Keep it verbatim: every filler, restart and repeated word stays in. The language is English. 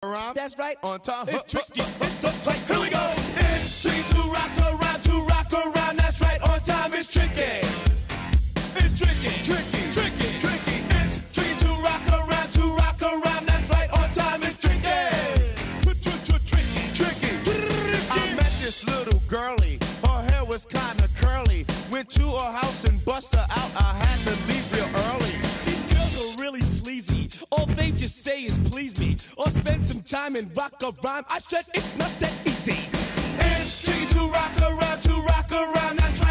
around. That's right. On time. It's tricky. It's the tight. Here we go. It's tricky to rock around, to rock around. That's right. On time. It's tricky. It's tricky. Tricky. Tricky. Tricky. It's tricky to rock around, to rock around. That's right. On time. It's tricky. Tricky. Tricky. I met this little girlie. Her hair was kinda curly. Went to her house and bust her out. I had to leave real early. These girls are really sleazy. All they just say is please me, or spend some time and rock a rhyme. I said it's not that easy. It's tricky to rock around, to rock around. That's right.